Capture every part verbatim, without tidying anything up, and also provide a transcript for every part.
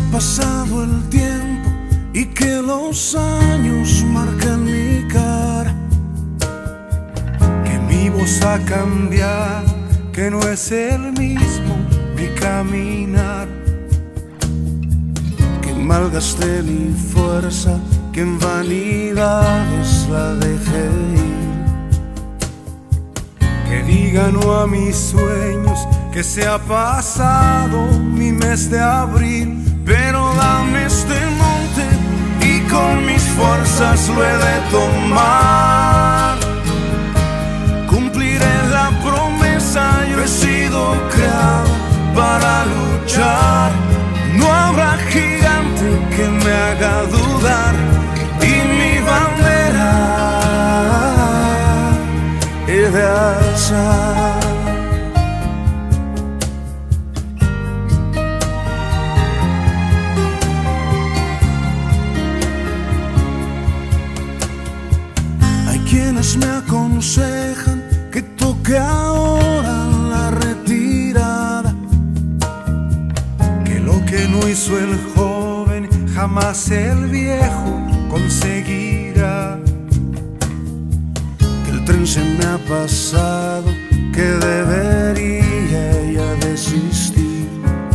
pasado el tiempo y que los años marcan mi cara, que mi voz ha cambiado, que no es el mismo mi caminar, que malgasté mi fuerza, que en vanidades la dejé ir, que diga no a mis sueños, que se ha pasado mi mes de abril. Pero dame este monte y con mis fuerzas lo he de tomar. Cumpliré la promesa, yo he sido creado para luchar. No habrá gigante que me haga dudar, y mi bandera he de alzar. Quienes me aconsejan que toque ahora la retirada, que lo que no hizo el joven jamás el viejo conseguirá, que el tren se me ha pasado, que debería ya desistir,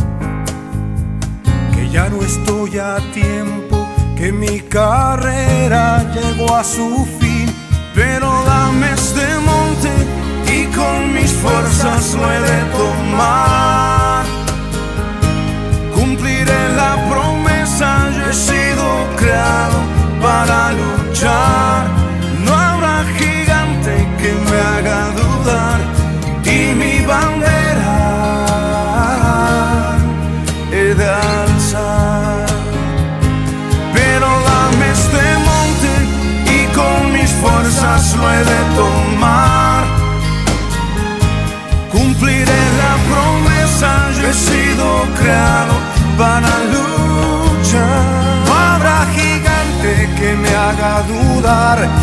que ya no estoy a tiempo, que mi carrera llegó a su fin. Pero dame este monte y con mis fuerzas lo he de tomar. Cumpliré la promesa, yo he sido creado para luchar. No habrá gigante que me haga dudar, y mi bandera he de alzar. Pero dame este monte y con mis fuerzas lo he de tomar. Cumpliré la promesa, yo he sido creado para luchar. No habrá gigante que me haga dudar,